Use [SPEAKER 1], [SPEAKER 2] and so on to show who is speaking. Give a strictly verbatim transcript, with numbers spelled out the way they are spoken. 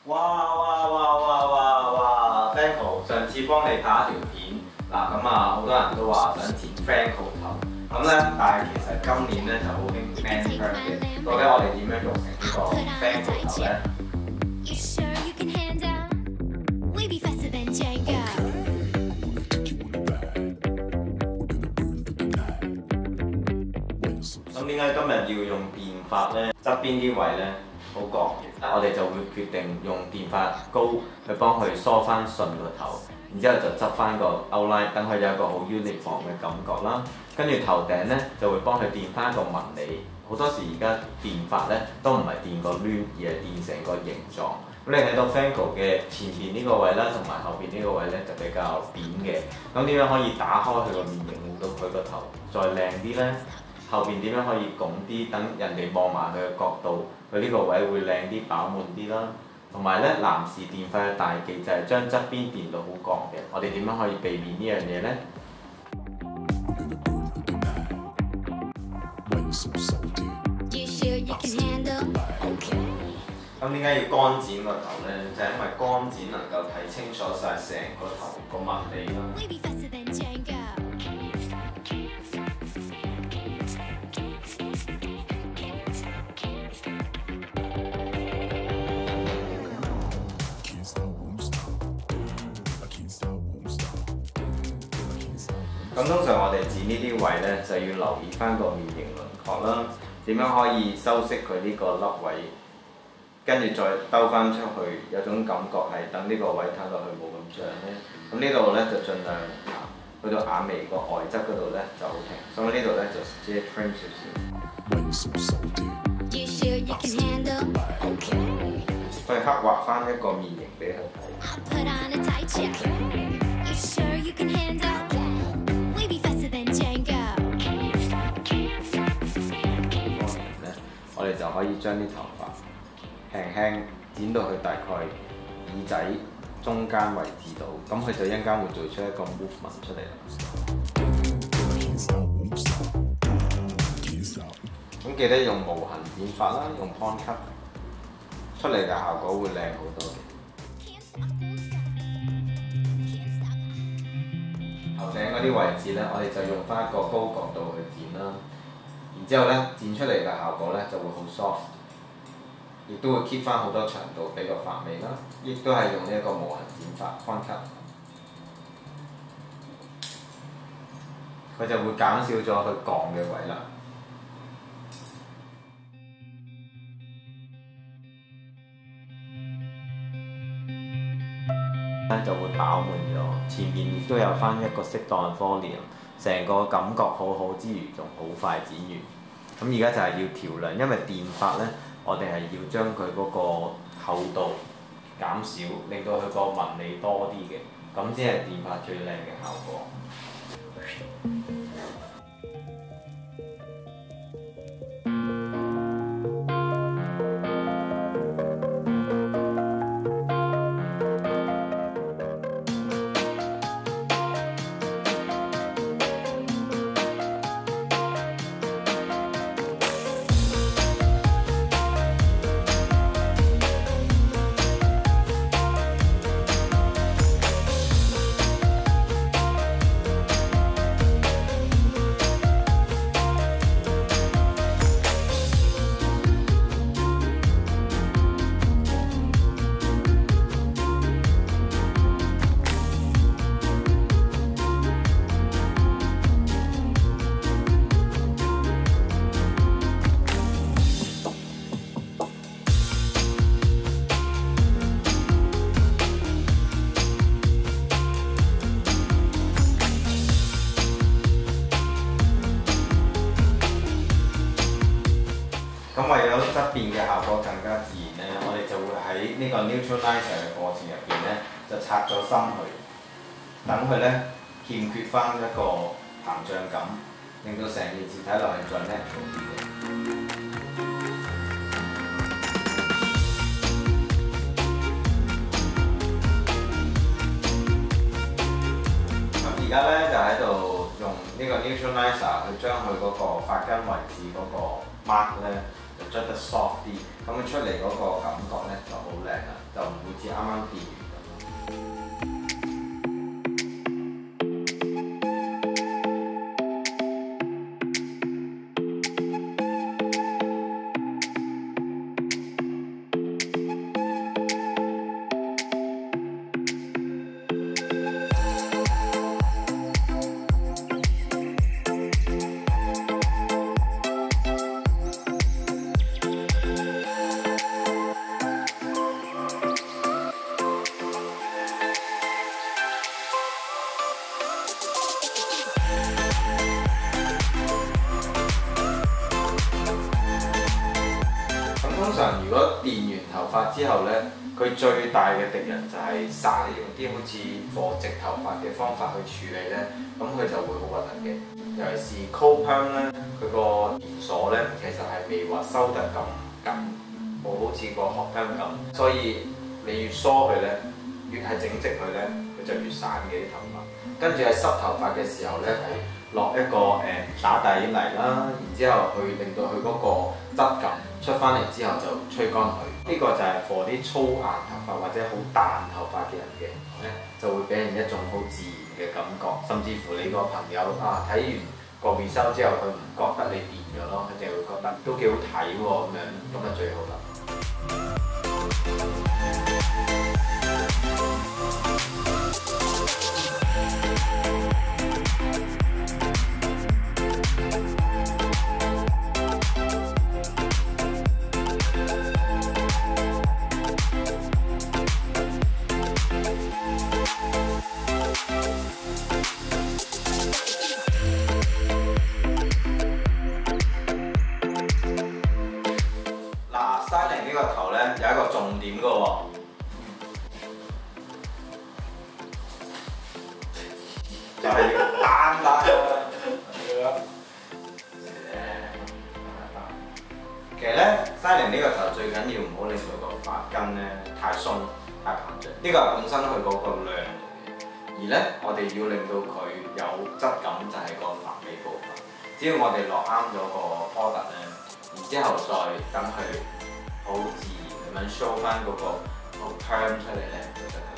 [SPEAKER 1] 哇哇哇哇哇哇 ！Franco 上次幫你拍一條片，嗱咁啊，好多人都話想剪 Franco 頭，咁咧，但係其實今年咧就好興 Man Curve 嘅，到底我哋點樣用成呢個 Franco 頭咧？咁點解今日要用電髮咧？側邊啲位咧好焗嘅，我哋就會決定用電髮膏去幫佢梳翻順個頭，然之後就執翻個 outline，等佢有一個好 uniform 嘅感覺啦。跟住頭頂咧就會幫佢電翻個紋理。好多時而家電髮咧都唔係電個攣，而係電成個形狀。咁你睇到 Franco 嘅前邊呢個位啦，同埋後邊呢個位咧就比較扁嘅。咁點樣可以打開佢個面型，令到佢個頭再靚啲咧？後邊點樣可以拱啲，等人哋望埋佢嘅角度，佢呢個位會靚啲、飽滿啲啦。同埋咧，男士電髮嘅大忌就係將側邊電到好鋼嘅。我哋點樣可以避免呢樣嘢咧？咁點解要乾剪個頭咧？就係因為乾剪能夠睇清楚晒成個頭個紋理啦。咁通常我哋剪呢啲位咧，就要留意翻個面型輪廓啦，點樣可以修飾佢呢個凹位，跟住再兜翻出去，有種感覺係等呢個位睇落去冇咁脹咧。咁呢度咧就盡量去到眼眉個外側嗰度咧就好停，所以呢度咧就只係 trim 少少。去刻畫翻一個面型俾佢睇。我哋就可以將啲頭髮輕輕剪到去大概耳仔中間位置度，咁佢就一陣間會做出一個 movement 出嚟啦。咁記得用無痕剪髮啦，用 point cut， 出嚟嘅效果會靚好多嘅。頭頂嗰啲位置咧，我哋就用翻一個高角度去剪啦。然之後咧，剪出嚟嘅效果咧就會好 soft， 亦都會 keep 翻好多長度俾個髮尾啦。亦都係用呢一個無痕剪法 point cut， 佢就會減少咗佢槓嘅位啦。咧就會飽滿咗，前面亦都有翻一個適當嘅 volume， 成個感覺好好之餘，仲好快剪完。咁而家就係要調亮，因為電髮咧，我哋係要將佢嗰個厚度減少，令到佢個紋理多啲嘅，咁先係電髮最靚嘅效果。咁為咗側邊嘅效果更加自然咧，我哋就會喺呢個 neutralizer 嘅過程入邊咧，就拆咗芯佢，等佢咧欠缺翻一個膨脹感，令到成件事睇落去再 natural 啲嘅。咁而家咧就喺度用呢個 neutralizer 去將佢嗰個髮根位置嗰個 mark 咧。 就捽得 soft 啲，咁佢出嚟嗰個感覺咧就好靚啦，就唔會似啱啱電完咁。通常如果電完頭髮之後咧，佢最大嘅敵人就係散，用啲好似火直頭髮嘅方法去處理咧，咁佢就會好核突嘅。尤其是 cold perm 咧，佢個連鎖咧其實係未話收得咁緊，冇好似個 hot perm 咁，所以你越梳佢咧，越係整直佢咧，佢就越散嘅啲頭髮。跟住喺濕頭髮嘅時候咧，係落一個誒、呃、打底泥啦，然之後去令到佢嗰個質感出翻嚟之後就吹乾佢。呢、這個就係 for 啲粗硬頭髮或者好彈頭髮嘅人嘅咧，就會俾人一種好自然嘅感覺，甚至乎你個朋友啊睇完個 result 之後，佢唔覺得你變咗咯，佢就會覺得都幾好睇喎咁樣，咁就最好啦。呢個頭咧有一個重點嘅喎，就係要單單啦。其實咧，styling呢個頭最緊要唔好令到個髮根咧太鬆、太膨脹。呢個係本身佢嗰個量嚟嘅，而咧我哋要令到佢有質感，就係個髮尾部分。只要我哋落啱咗個 product 咧，然之後再等佢好自然咁樣 show 翻嗰個 perm 出嚟咧，就得。